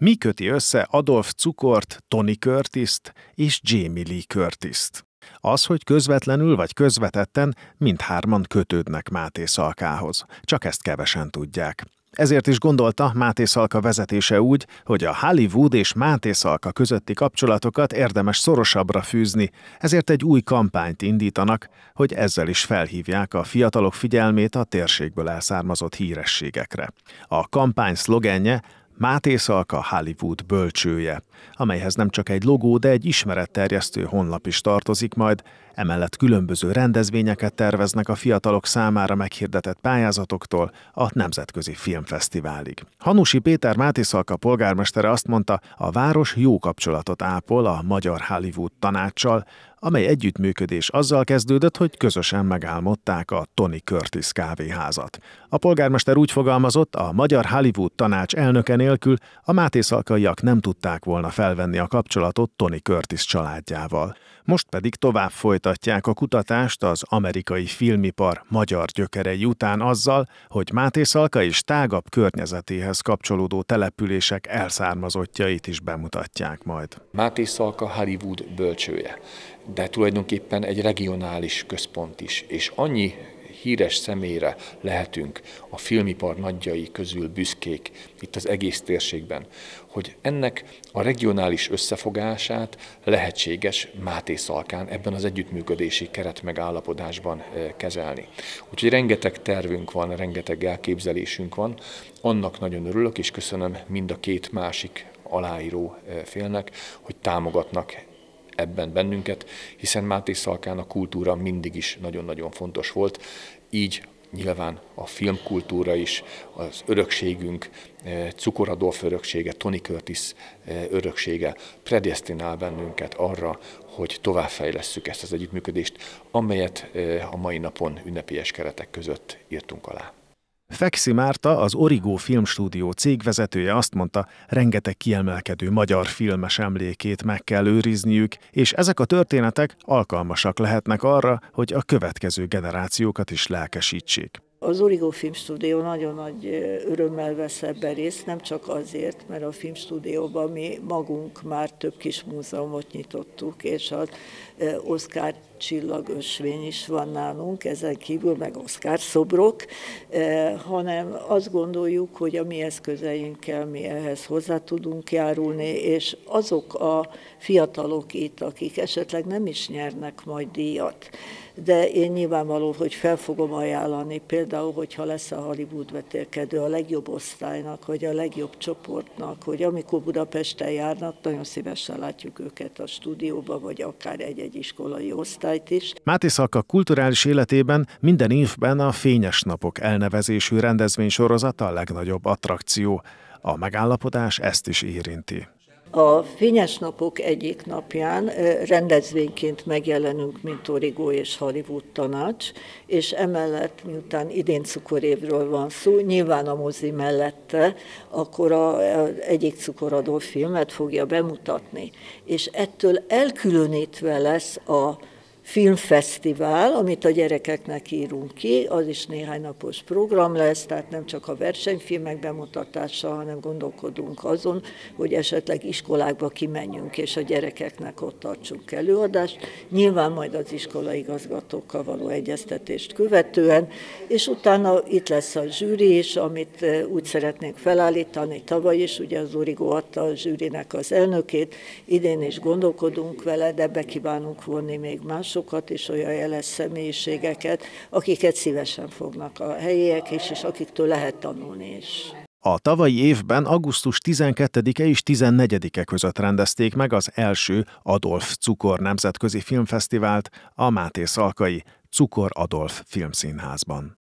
Mi köti össze Adolph Cukort, Tony Curtist és Jamie Lee Curtist? Az, hogy közvetlenül vagy közvetetten mindhárman kötődnek Máté Szalkához. Csak ezt kevesen tudják. Ezért is gondolta Máté Szalka vezetése úgy, hogy a Hollywood és Máté Szalka közötti kapcsolatokat érdemes szorosabbra fűzni, ezért egy új kampányt indítanak, hogy ezzel is felhívják a fiatalok figyelmét a térségből elszármazott hírességekre. A kampány szlogenje Máté Szalka Hollywood bölcsője, amelyhez nem csak egy logó, de egy ismeretterjesztő honlap is tartozik majd, emellett különböző rendezvényeket terveznek a fiatalok számára meghirdetett pályázatoktól a Nemzetközi Filmfesztiválig. Hanusi Péter Máté Szalka polgármestere azt mondta, a város jó kapcsolatot ápol a Magyar Hollywood Tanáccsal, amely együttműködés azzal kezdődött, hogy közösen megálmodták a Tony Curtis kávéházat. A polgármester úgy fogalmazott, a Magyar Hollywood Tanács elnöke nélkül a Máté Szalkaiak nem tudták volna felvenni a kapcsolatot Tony Curtis családjával. Most pedig tovább folytatják a kutatást az amerikai filmipar magyar gyökerei után azzal, hogy Máté Szalka és tágabb környezetéhez kapcsolódó települések elszármazottjait is bemutatják majd. Máté Szalka Hollywood bölcsője, de tulajdonképpen egy regionális központ is, és annyi híres személyre lehetünk a filmipar nagyjai közül büszkék itt az egész térségben, hogy ennek a regionális összefogását lehetséges Máté Szalkán ebben az együttműködési keretmegállapodásban kezelni. Úgyhogy rengeteg tervünk van, rengeteg elképzelésünk van, annak nagyon örülök, és köszönöm mind a két másik aláíró félnek, hogy támogatnak ebben bennünket, hiszen Máté Szalkán a kultúra mindig is nagyon-nagyon fontos volt, így nyilván a filmkultúra is, az örökségünk, Cukor Adolf öröksége, Tony Curtis öröksége predesztinál bennünket arra, hogy továbbfejlesszük ezt az együttműködést, amelyet a mai napon ünnepélyes keretek között írtunk alá. Fekszi Márta, az Origo Filmstúdió cégvezetője azt mondta, rengeteg kiemelkedő magyar filmes emlékét meg kell őrizniük, és ezek a történetek alkalmasak lehetnek arra, hogy a következő generációkat is lelkesítsék. Az Origo Filmstúdió nagyon nagy örömmel vesz ebben részt, nem csak azért, mert a Filmstúdióban mi magunk már több kis múzeumot nyitottuk, és az Oscar csillagösvény is van nálunk, ezen kívül meg Oscar szobrok, hanem azt gondoljuk, hogy a mi eszközeinkkel mi ehhez hozzá tudunk járulni, és azok a fiatalok itt, akik esetleg nem is nyernek majd díjat, de én nyilvánvaló, hogy fel fogom ajánlani, például, hogyha lesz a Hollywood vetélkedő a legjobb osztálynak, vagy a legjobb csoportnak, hogy amikor Budapesten járnak, nagyon szívesen látjuk őket a stúdióba, vagy akár egy-egy iskolai osztályt is. Máté Szalka kulturális életében minden évben a Fényes Napok elnevezésű rendezvénysorozat a legnagyobb attrakció. A megállapodás ezt is érinti. A Fényes Napok egyik napján rendezvényként megjelenünk, mint Origo és Hollywood Tanács, és emellett, miután idén cukorévről van szó, nyilván a mozi mellette, akkor egyik Cukor Adolf filmet fogja bemutatni. És ettől elkülönítve lesz a filmfesztivál, amit a gyerekeknek írunk ki, az is néhány napos program lesz, tehát nem csak a versenyfilmek bemutatása, hanem gondolkodunk azon, hogy esetleg iskolákba kimenjünk, és a gyerekeknek ott tartsunk előadást. Nyilván majd az iskolaigazgatókkal való egyeztetést követően, és utána itt lesz a zsűri is, amit úgy szeretnénk felállítani. Tavaly is ugye az Origo adta a zsűrinek az elnökét, idén is gondolkodunk vele, de be kívánunk vonni még másokat és olyan jeles személyiségeket, akiket szívesen fognak a helyiek is, és akiktől lehet tanulni is. A tavalyi évben augusztus 12-e és 14-e között rendezték meg az első Adolph Cukor Nemzetközi Filmfesztivált a Máté Szalkai Cukor Adolph Filmszínházban.